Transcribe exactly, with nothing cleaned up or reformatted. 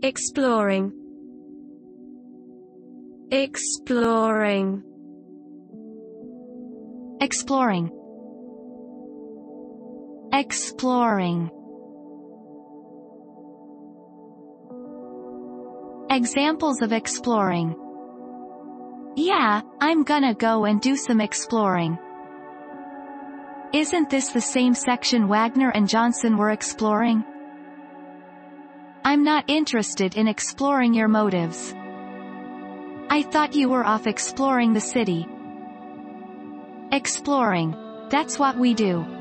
Exploring. Exploring. Exploring. Exploring. Examples of exploring. Yeah, I'm gonna go and do some exploring. Isn't this the same section Wagner and Johnson were exploring? I'm not interested in exploring your motives. I thought you were off exploring the city. Exploring. That's what we do.